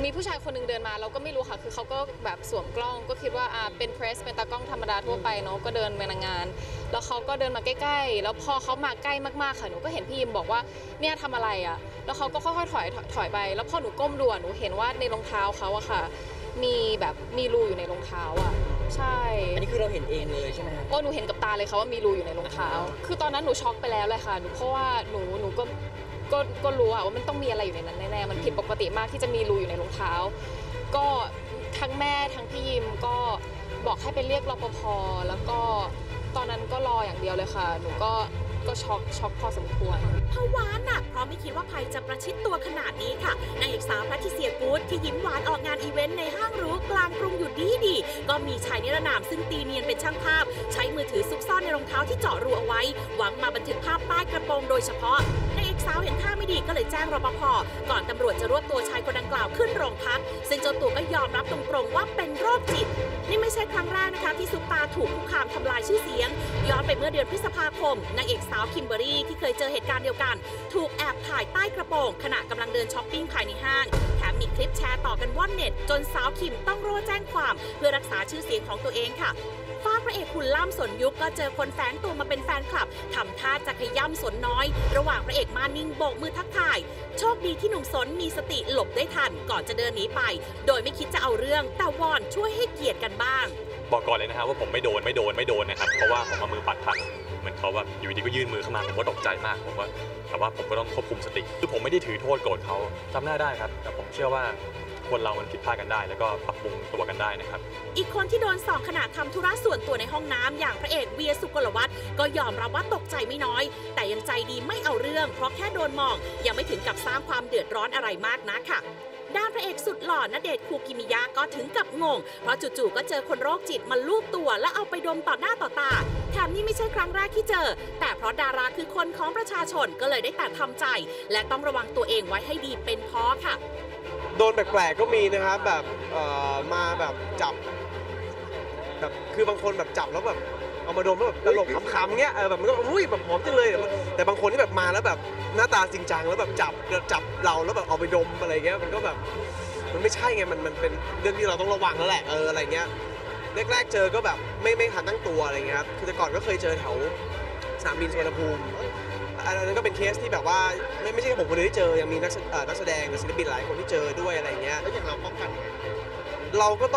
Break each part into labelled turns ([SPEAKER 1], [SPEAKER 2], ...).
[SPEAKER 1] มีผู้ชายคนนึงเดินมาเราก็ไม่รู้ค่ะคือเขาก็แบบสวมกล้องก็คิดว่าเป็นเพรสเป็นตากล้องธรรมดาทั่วไปเนาะก็เดินไปในงานแล้วเขาก็เดินมาใกล้ๆแล้วพอเขามาใกล้มากๆค่ะหนูก็เห็นพี่ยิมบอกว่าเนี่ยทำอะไรอ่ะแล้วเขาก็ค่อยๆถอยไปแล้วพอหนูก้มดูหนูเห็นว่าในรองเท้าเขาอะค่ะมีรูอยู่ในรองเท้าอ่ะใช่
[SPEAKER 2] อันนี้คือเราเห็นเองเลยใช่ไหม
[SPEAKER 1] โอ้หนูเห็นกับตาเลยค่ะว่ามีรูอยู่ในรองเท้าคือตอนนั้นหนูช็อกไปแล้วเลยค่ะเพราะว่าหนูก็รู้ว่ามันต้องมีอะไรอยู่ในนั้นแน่ๆมันผิดปกติมากที่จะมีรูอยู่ในรองเท้าก็ทั้งแม่ทั้งพี่ยิมก็บอกให้ไปเรียกรปภแล้วก็ตอนนั้นก็รออย่างเดียวเลยค่ะหนูก็ช็อกพอสมควร
[SPEAKER 3] ภาวะหนักเพราะไม่คิดว่าภัยจะประชิดตัวขนาดนี้ค่ะนางเอกสาวแพทริเซียกู๊ดที่ยิ้มหวานออกงานอีเวนต์ในห้างหรูกลางกรุงอยู่ดีก็มีชายนิรนามซึ่งตีเนียนเป็นช่างภาพใช้มือถือซุกซ่อนในรองเท้าที่เจาะรูเอาไว้หวังมาบันทึกภาพใต้กระโปรงโดยเฉพาะนางเอกสาวเห็นท่าไม่ดีก็เลยแจ้งรปภก่อนตำรวจจะรวบตัวชายคนดังกล่าวขึ้นโรงพักซึ่งเจ้าตัวก็ยอมรับตรงๆว่าเป็นโรคจิตนี่ไม่ใช่ครั้งแรกนะคะที่ซุปตาถูกคุกคามทำลายชื่อเสียงย้อนไปเมื่อเดือนพฤษภาคมนางเอกสาวคิมเบอรี่ที่เคยเจอเหตุการณ์เดียวกันถูกแอบถ่ายใต้กระโปรงขณะกำลังเดินช้อปปิ้งภายในห้างแถมมีคลิปแชร์ต่อกันว่อนเน็ตจนสาวคิมต้องโร่แจ้งความเพื่อรักษาชื่อเสียงของตัวเองค่ะฝ้าพระเอกหุ่นล่ำสนยุคก็เจอคนแฝงตัวมาเป็นแฟนคลับทำท่าจะขย่ำสนน้อยระหว่างพระเอกมานิ่งโบกมือทักทายโชคดีที่หนุ่มสนมีสติหลบได้ทันก่อนจะเดินหนีไปโดยไม่คิดจะเอาเรื่องแต่วอนช่วยให้เกียรติกันบ้าง
[SPEAKER 4] บอกก่อนเลยนะครับว่าผมไม่โดนนะครับเพราะว่าผมเอามือปัดทันเหมือนเขาว่าอยู่ดีก็ยื่นมือเข้ามาผมก็ตกใจมากผมว่าแต่ว่าผมก็ต้องควบคุมสติคือผมไม่ได้ถือโทษโกรธเขาจำหน้าได้ครับแต่ผมเชื่อว่าคนเรามันผิดพลาดกันได้แล้วก็ปรับปรุงตัวกันได้นะครับ
[SPEAKER 3] อีกคนที่โดนส่องขณะทำธุระส่วนตัวในห้องน้ำอย่างพระเอกเวียสุกลวัฒน์ก็ยอมรับว่าตกใจไม่น้อยแต่ยังใจดีไม่เอาเรื่องเพราะแค่โดนมองยังไม่ถึงกับสร้างความเดือดร้อนอะไรมากนักค่ะด้านพระเอกสุดหล่อณเดชน์คูกิมิยะก็ถึงกับงงเพราะจู่ๆก็เจอคนโรคจิตมาลูบตัวและเอาไปดมต่อหน้าต่อตาแถมนี่ไม่ใช่ครั้งแรกที่เจอแต่เพราะดาราคือคนของประชาชนก็เลยได้แต่ทำใจและต้องระวังตัวเองไว้ให้ดีเป็นพอค่ะ
[SPEAKER 5] โดนแปลกๆก็มีนะครับแบบมาแบบจับแบบคือบางคนแบบจับแล้วแบบเอามาดมแล้วแบบตลกขำๆเงี้ยแบบมันก็อุ้ยแบบหอมจังเลยแต่บางคนที่แบบมาแล้วแบบหน้าตาจริงจังแล้วแบบจับเราแล้วแบบเอาไปดมอะไรเงี้ยมันก็แบบมันไม่ใช่ไงมันเป็นเรื่องที่เราต้องระวังแล้วแหละอะไรเงี้ยแรกๆเจอก็แบบไม่ทันตั้งตัวอะไรเงี้ยครับคือแต่ก่อนก็เคยเจอแถวสนามบินสุวรรณภูมิอันนั้นก็เป็นเคสที่แบบว่าไม่ใช่แค่ผมคนเดียวที่เจอยังมีนักแสดงหรือศิลปินหลายคนที่เจอด้วยอะไรเงี้ยแล้วอย่างเราป้องกันยังไงเราก็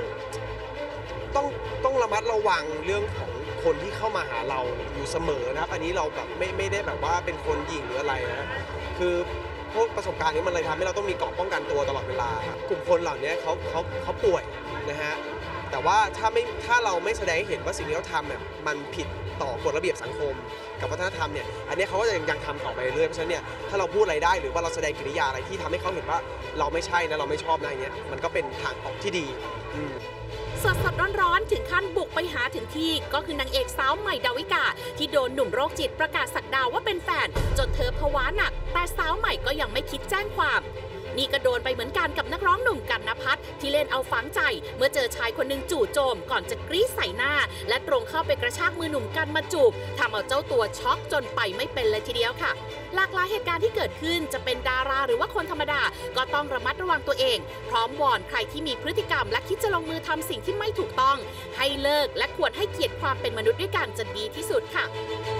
[SPEAKER 5] ต้องระมัดระวังเรื่องของคนที่เข้ามาหาเราอยู่เสมอนะครับอันนี้เราแบบไม่ได้แบบว่าเป็นคนหยิ่งหรืออะไรนะคือพวกประสบการณ์นี้มันเลยทำให้เราต้องมีเกราะป้องกันตัวตลอดเวลากลุ่มคนเหล่านี้เขาป่วยนะฮะแต่ว่าถ้าเราไม่แสดงให้เห็นว่าสิ่งที่เขาทำเนี่ยมันผิดต่อกฎระเบียบสังคมกับวัฒนธรรมเนี่ยอันนี้เขาก็จะยังทำต่อไปเรื่อยเพราะฉะนั้นเนี่ยถ้าเราพูดอะไรได้หรือว่าเราแสดงกิริยาอะไรที่ทำให้เขาเห็นว่าเราไม่ใช่นะเราไม่ชอบนะอย่างเงี้ยมันก็เป็นทางออกที่ดี
[SPEAKER 3] สดร้อนๆถึงขั้นบุกไปหาถึงที่ก็คือนางเอกสาวใหม่ดาวิกาที่โดนหนุ่มโรคจิตประกาศสักดาว่าเป็นแฟนจนเธอภาวะหนักแต่สาวใหม่ก็ยังไม่คิดแจ้งความนี่ก็โดนไปเหมือนกันกับนักร้องหนุ่มกันณภัทรที่เล่นเอาฝังใจเมื่อเจอชายคนหนึ่งจู่โจมก่อนจะกรี๊ดใส่หน้าและตรงเข้าไปกระชากมือหนุ่มกันมาจูบทำเอาเจ้าตัวช็อกจนไปไม่เป็นเลยทีเดียวค่ะหลากหลายเหตุการณ์ที่เกิดขึ้นจะเป็นดาราหรือว่าคนธรรมดาก็ต้องระมัดระวังตัวเองพร้อมวอนใครที่มีพฤติกรรมและคิดจะลงมือทำสิ่งที่ไม่ถูกต้องให้เลิกและควรให้เกียรติความเป็นมนุษย์ด้วยกันจะดีที่สุดค่ะ